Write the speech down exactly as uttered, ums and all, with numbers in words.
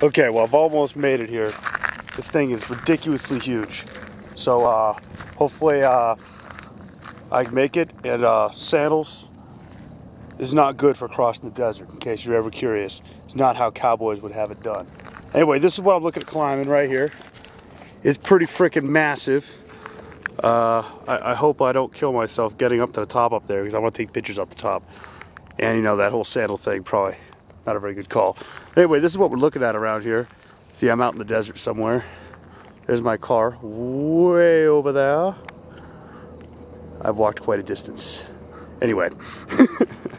Okay, well, I've almost made it here. This thing is ridiculously huge. So uh, hopefully uh, I can make it. And uh, sandals is not good for crossing the desert, in case you're ever curious. It's not how cowboys would have it done. Anyway, this is what I'm looking at climbing right here. It's pretty freaking massive. Uh, I, I hope I don't kill myself getting up to the top up there, because I want to take pictures up the top. And you know, that whole sandal thing, probably not a very good call. Anyway, this is what we're looking at around here. See, I'm out in the desert somewhere. There's my car way over there. I've walked quite a distance. Anyway.